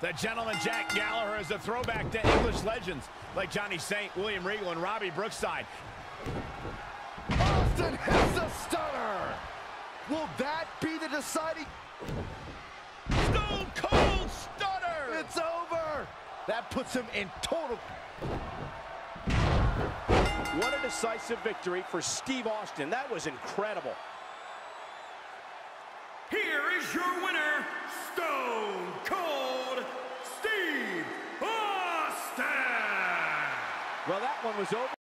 The gentleman Jack Gallagher is a throwback to English legends like Johnny Saint, William Regal, and Robbie Brookside. Austin hits the stunner. Will that be the deciding? Stone Cold Stunner! It's over. That puts him in total. What a decisive victory for Steve Austin. That was incredible. Here is your winner, Stone Cold Steve Austin. Well, that one was over.